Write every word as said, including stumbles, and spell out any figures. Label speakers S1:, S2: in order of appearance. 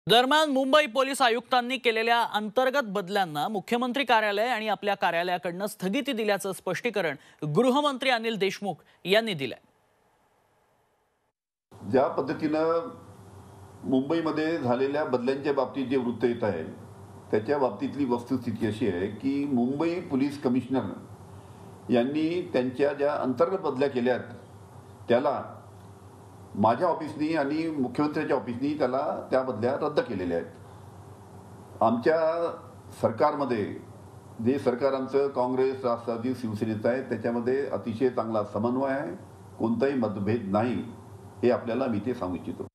S1: दरम्यान मुंबई पोलीस आयुक्तांनी केलेल्या अंतर्गत बदल्यांना मुख्यमंत्री कार्यालय आणि आपल्या कार्यालयाकडून स्थगिती दिल्याचं स्पष्टीकरण गृहमंत्री अनिल देशमुख यांनी दिलंय।
S2: ज्या पद्धतीनं मुंबईमध्ये झालेल्या बदल्यांच्या बाबतीत जे वृत्त येत आहे त्याच्या बाबतीतली वस्तुस्थिती अशी आहे की मुंबई पोलीस कमिशनर यांनी त्यांच्या ज्या अंतर्गत बदल्या केल्यात त्याला माझ्या ऑफिसनी आणि मुख्यमंत्र्यांच्या ऑफिसनी त्याला त्या बदल्या रद्द केलेल्या आहेत। आमच्या सरकारमध्ये जे सरकार आमचं काँग्रेस राष्ट्रवादी शिवसेनेचं आहे त्याच्यामध्ये अतिशय चांगला समन्वय आहे, कोणताही मतभेद नाही, हे आपल्याला मी ते सांगू इच्छितो।